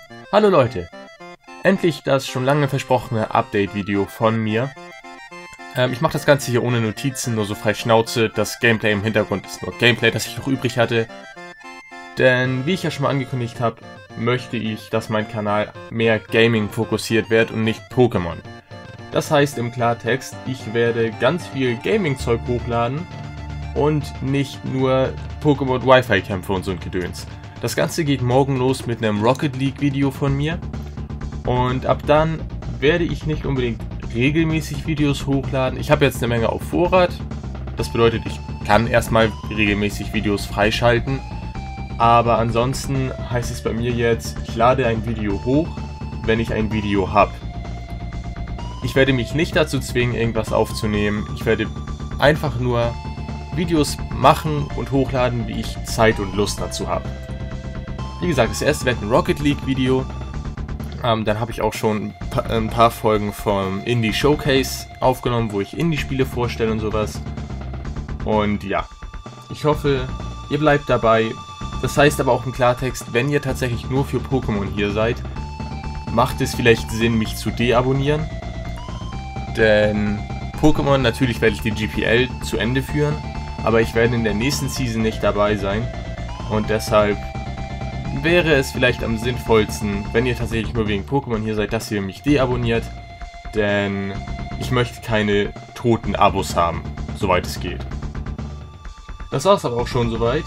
Hallo Leute, endlich das schon lange versprochene Update-Video von mir. Ich mache das Ganze hier ohne Notizen, nur so frei Schnauze. Das Gameplay im Hintergrund ist nur Gameplay, das ich noch übrig hatte. Denn wie ich ja schon mal angekündigt habe, möchte ich, dass mein Kanal mehr Gaming fokussiert wird und nicht Pokémon. Das heißt im Klartext, ich werde ganz viel Gaming-Zeug hochladen und nicht nur Pokémon Wi-Fi-Kämpfe und so ein Gedöns. Das Ganze geht morgen los mit einem Rocket League Video von mir und ab dann werde ich nicht unbedingt regelmäßig Videos hochladen. Ich habe jetzt eine Menge auf Vorrat, das bedeutet, ich kann erstmal regelmäßig Videos freischalten, aber ansonsten heißt es bei mir jetzt, ich lade ein Video hoch, wenn ich ein Video habe. Ich werde mich nicht dazu zwingen, irgendwas aufzunehmen, ich werde einfach nur Videos machen und hochladen, wie ich Zeit und Lust dazu habe. Wie gesagt, das erste wird ein Rocket League Video. Dann habe ich auch schon ein paar Folgen vom Indie Showcase aufgenommen, wo ich Indie-Spiele vorstelle und sowas. Und ja, ich hoffe, ihr bleibt dabei. Das heißt aber auch im Klartext, wenn ihr tatsächlich nur für Pokémon hier seid, macht es vielleicht Sinn, mich zu deabonnieren. Denn Pokémon, natürlich werde ich die GPL zu Ende führen, aber ich werde in der nächsten Season nicht dabei sein. Und deshalb wäre es vielleicht am sinnvollsten, wenn ihr tatsächlich nur wegen Pokémon hier seid, dass ihr mich deabonniert. Denn ich möchte keine toten Abos haben, soweit es geht. Das war's aber auch schon soweit.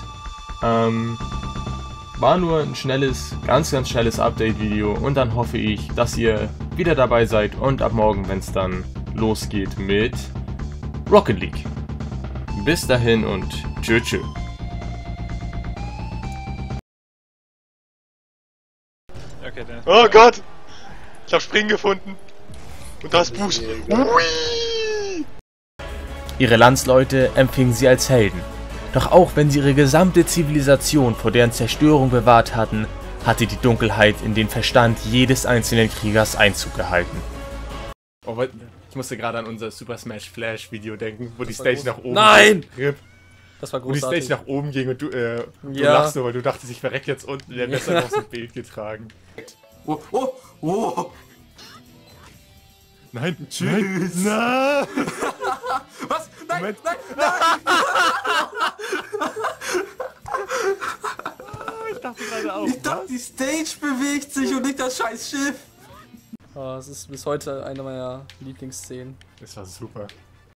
War nur ein schnelles, ganz schnelles Update-Video und dann hoffe ich, dass ihr wieder dabei seid und ab morgen, wenn es dann losgeht mit Rocket League. Bis dahin und tschüss. Okay, dann. Oh Gott! Ich hab Springen gefunden. Und das Boost. Ui! Ihre Landsleute empfingen sie als Helden. Doch auch wenn sie ihre gesamte Zivilisation vor deren Zerstörung bewahrt hatten, hatte die Dunkelheit in den Verstand jedes einzelnen Kriegers Einzug gehalten. Oh, ich musste gerade an unser Super Smash Flash Video denken, wo die Stage nach oben Nein! ging. Das war Wo die großartig. Stage nach oben ging und du Ja. lachst nur, weil du dachtest, ich verreck jetzt unten, der besser noch so ein Bild getragen. Oh, oh, oh. Nein, tschüss! Nein! Was? Nein, Moment. nein, nein! Ich dachte gerade auch. Ich dachte, die Stage bewegt sich und nicht das scheiß Schiff. Oh, es ist bis heute eine meiner Lieblingsszenen. Das war super.